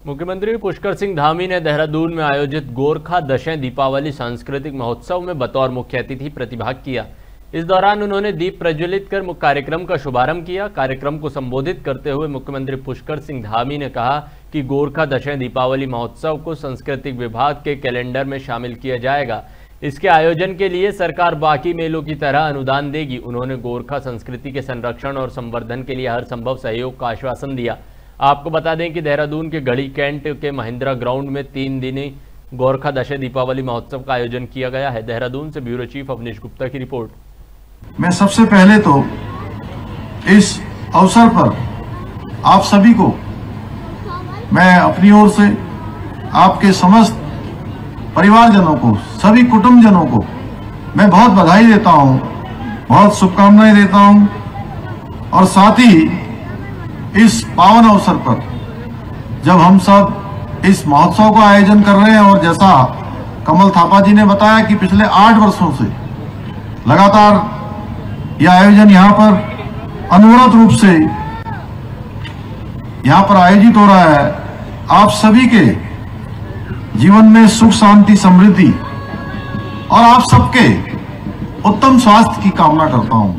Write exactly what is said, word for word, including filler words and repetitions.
मुख्यमंत्री पुष्कर सिंह धामी ने देहरादून में आयोजित गोरखा दशैं दीपावली सांस्कृतिक महोत्सव में बतौर मुख्य अतिथि प्रतिभाग किया। इस दौरान उन्होंने दीप प्रज्वलित कर कार्यक्रम का शुभारंभ किया। कार्यक्रम को संबोधित करते हुए मुख्यमंत्री पुष्कर सिंह धामी ने कहा कि गोरखा दशैं दीपावली महोत्सव को सांस्कृतिक विभाग के कैलेंडर में शामिल किया जाएगा। इसके आयोजन के लिए सरकार बाकी मेलों की तरह अनुदान देगी। उन्होंने गोरखा संस्कृति के संरक्षण और संवर्धन के लिए हर संभव सहयोग का आश्वासन दिया। आपको बता दें कि देहरादून के गढ़ी कैंट के महिंद्रा ग्राउंड में तीन दिनी गोरखा दशैं दीपावली महोत्सव का आयोजन किया गया है। देहरादून से ब्यूरो चीफ अवनीश गुप्ता की रिपोर्ट। मैं सबसे पहले तो इस अवसर पर आप सभी को मैं अपनी ओर से आपके समस्त परिवारजनों को, सभी कुटुंबजनों को मैं बहुत बधाई देता हूं, बहुत शुभकामनाएं देता हूं। और साथ ही इस पावन अवसर पर जब हम सब इस महोत्सव का आयोजन कर रहे हैं और जैसा कमल थापा जी ने बताया कि पिछले आठ वर्षों से लगातार यह आयोजन यहां पर अनवरत रूप से यहां पर आयोजित हो रहा है। आप सभी के जीवन में सुख, शांति, समृद्धि और आप सबके उत्तम स्वास्थ्य की कामना करता हूं।